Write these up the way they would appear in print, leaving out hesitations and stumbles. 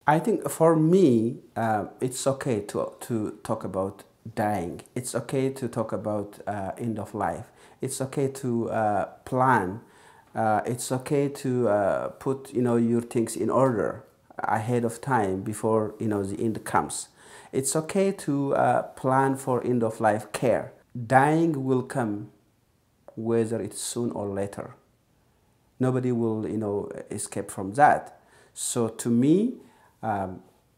I think for me, it's okay to talk about dying. It's okay to talk about end of life. It's okay to plan. It's okay to put your things in order ahead of time before the end comes. It's okay to plan for end of life care. Dying will come whether it's soon or later. Nobody will escape from that. So to me, um,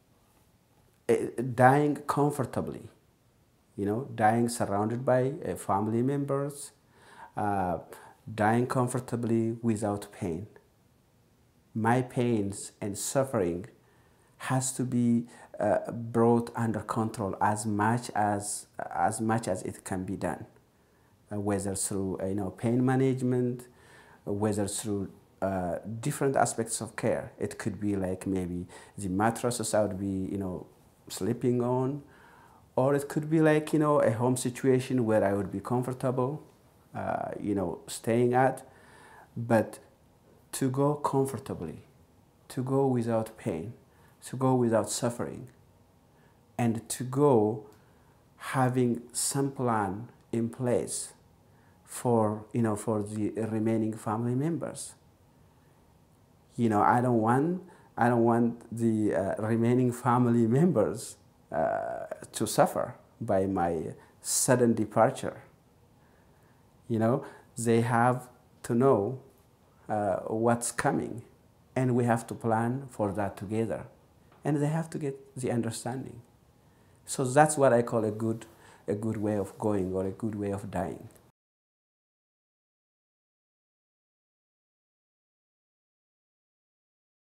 dying comfortably, dying surrounded by family members, uh, dying comfortably without pain. My pains and suffering has to be brought under control as much as it can be done, whether through pain management, whether through different aspects of care. It could be like maybe the mattresses I would be sleeping on, or it could be like a home situation where I would be comfortable, staying at, but to go comfortably, to go without pain, to go without suffering, and to go having some plan in place for the remaining family members. I don't want the remaining family members to suffer by my sudden departure. you know they have to know what's coming, and we have to plan for that together, and they have to get the understanding. So that's what I call a good way of going, or a good way of dying.